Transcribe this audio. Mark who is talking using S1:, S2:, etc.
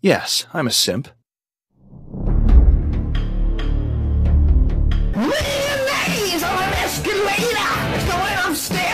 S1: Yes, I'm a simp.
S2: Mayonnaise on an escalator! Going upstairs!